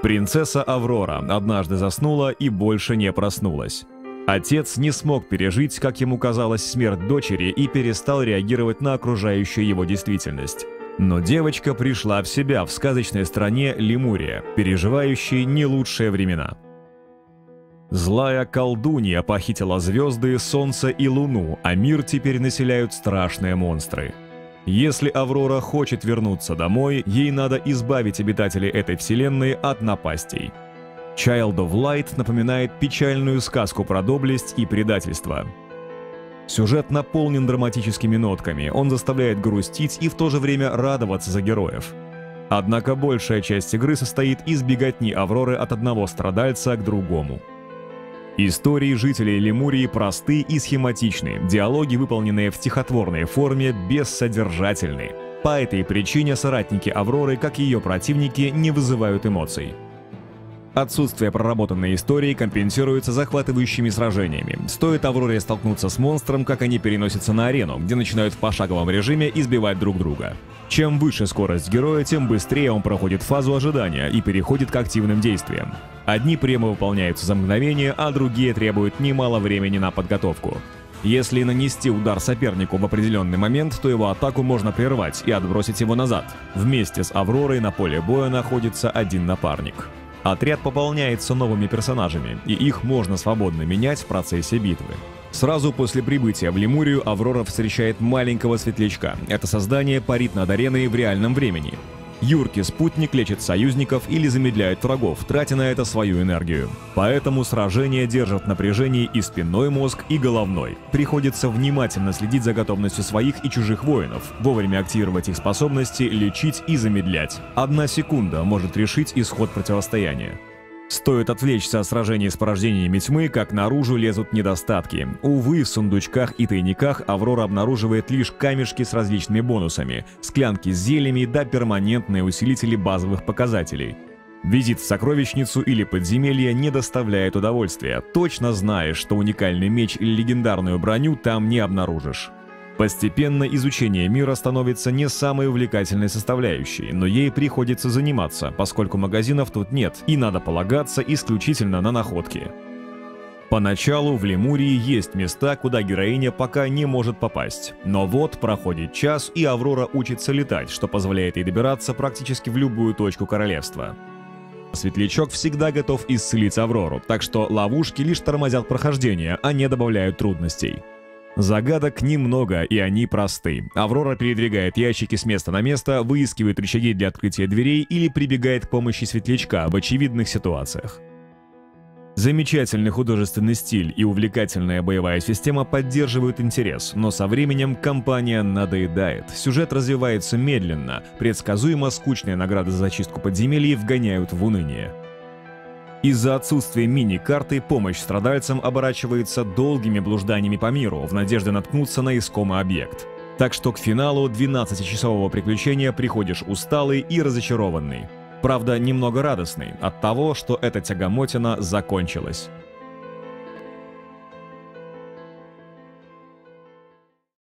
Принцесса Аврора однажды заснула и больше не проснулась. Отец не смог пережить, как ему казалось, смерть дочери и перестал реагировать на окружающую его действительность. Но девочка пришла в себя в сказочной стране Лемурия, переживающей не лучшие времена. Злая колдунья похитила звезды, солнце и луну, а мир теперь населяют страшные монстры. Если Аврора хочет вернуться домой, ей надо избавить обитателей этой вселенной от напастей. Child of Light напоминает печальную сказку про доблесть и предательство. Сюжет наполнен драматическими нотками, он заставляет грустить и в то же время радоваться за героев. Однако большая часть игры состоит из беготни Авроры от одного страдальца к другому. Истории жителей Лемурии просты и схематичны, диалоги, выполненные в стихотворной форме, бессодержательны. По этой причине соратники Авроры, как и ее противники, не вызывают эмоций. Отсутствие проработанной истории компенсируется захватывающими сражениями. Стоит Авроре столкнуться с монстром, как они переносятся на арену, где начинают в пошаговом режиме избивать друг друга. Чем выше скорость героя, тем быстрее он проходит фазу ожидания и переходит к активным действиям. Одни приемы выполняются за мгновение, а другие требуют немало времени на подготовку. Если нанести удар сопернику в определенный момент, то его атаку можно прервать и отбросить его назад. Вместе с Авророй на поле боя находится один напарник. Отряд пополняется новыми персонажами, и их можно свободно менять в процессе битвы. Сразу после прибытия в Лемурию Аврора встречает маленького светлячка. Это создание парит над ареной в реальном времени. Юркий спутник лечит союзников или замедляет врагов, тратя на это свою энергию. Поэтому сражение держит в напряжении и спинной мозг, и головной. Приходится внимательно следить за готовностью своих и чужих воинов, вовремя активировать их способности, лечить и замедлять. 1 секунда может решить исход противостояния. Стоит отвлечься от сражений с порождениями тьмы, как наружу лезут недостатки. Увы, в сундучках и тайниках Аврора обнаруживает лишь камешки с различными бонусами, склянки с зельями да перманентные усилители базовых показателей. Визит в сокровищницу или подземелье не доставляет удовольствия, точно знаешь, что уникальный меч или легендарную броню там не обнаружишь. Постепенно изучение мира становится не самой увлекательной составляющей, но ей приходится заниматься, поскольку магазинов тут нет, и надо полагаться исключительно на находки. Поначалу в Лемурии есть места, куда героиня пока не может попасть. Но вот проходит час, и Аврора учится летать, что позволяет ей добираться практически в любую точку королевства. Светлячок всегда готов исцелить Аврору, так что ловушки лишь тормозят прохождение, а не добавляют трудностей. Загадок немного, и они просты. Аврора передвигает ящики с места на место, выискивает рычаги для открытия дверей или прибегает к помощи светлячка в очевидных ситуациях. Замечательный художественный стиль и увлекательная боевая система поддерживают интерес, но со временем компания надоедает. Сюжет развивается медленно, предсказуемо скучные награды за зачистку подземелий вгоняют в уныние. Из-за отсутствия мини-карты помощь страдальцам оборачивается долгими блужданиями по миру в надежде наткнуться на искомый объект. Так что к финалу 12-часового приключения приходишь усталый и разочарованный. Правда, немного радостный от того, что эта тягомотина закончилась.